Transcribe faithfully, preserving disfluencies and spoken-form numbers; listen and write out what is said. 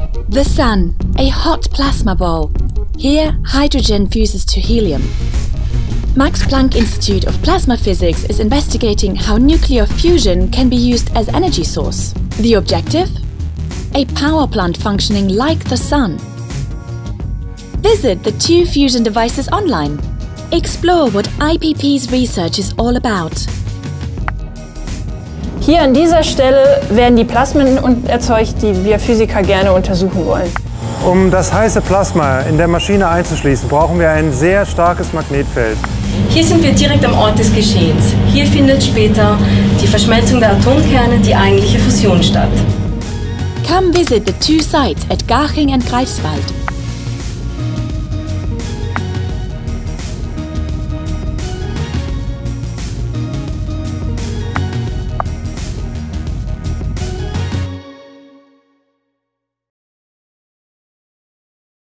The Sun, a hot plasma ball. Here, hydrogen fuses to helium. Max Planck Institute of Plasma Physics is investigating how nuclear fusion can be used as energy source. The objective? A power plant functioning like the Sun. Visit the two fusion devices online. Explore what I P P's research is all about. Hier an dieser Stelle werden die Plasmen erzeugt, die wir Physiker gerne untersuchen wollen. Um das heiße Plasma in der Maschine einzuschließen, brauchen wir ein sehr starkes Magnetfeld. Hier sind wir direkt am Ort des Geschehens. Hier findet später die Verschmelzung der Atomkerne, die eigentliche Fusion statt. Come visit the two sites at Garching and Greifswald.